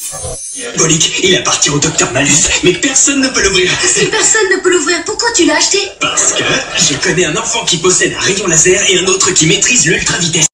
Bolик, il appartient au docteur Malus, mais personne ne peut l'ouvrir. Si personne ne peut l'ouvrir, pourquoi tu l'as acheté? Parce que je connais un enfant qui possède un rayon laser et un autre qui maîtrise l'ultra vitesse.